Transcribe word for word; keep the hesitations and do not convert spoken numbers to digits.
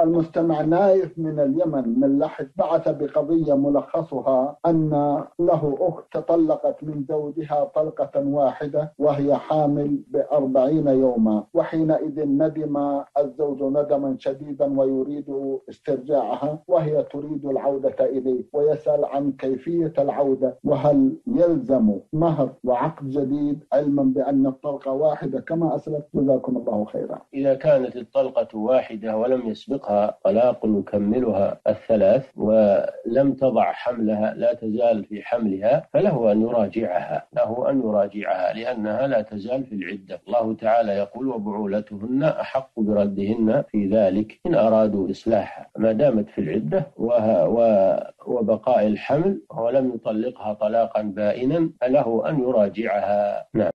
المستمع نايف من اليمن من لحج بعث بقضية ملخصها أن له أخت تطلقت من زوجها طلقة واحدة وهي حامل بأربعين يوما، وحينئذ ندم الزوج ندما شديدا ويريد استرجاعها وهي تريد العودة إليه، ويسأل عن كيفية العودة وهل يلزم مهر وعقد جديد، علما بأن الطلقة واحدة كما أسلفت. جزاكم الله خيرا. إذا كانت الطلقة واحدة ولم يسبقها طلاق يكملها الثلاث ولم تضع حملها، لا تزال في حملها، فله أن يراجعها له أن يراجعها لأنها لا تزال في العدة. الله تعالى يقول: وبعولتهن أحق بردهن في ذلك إن أرادوا إصلاحا. ما دامت في العدة وبقاء الحمل ولم يطلقها طلاقا بائنا فله أن يراجعها. نعم.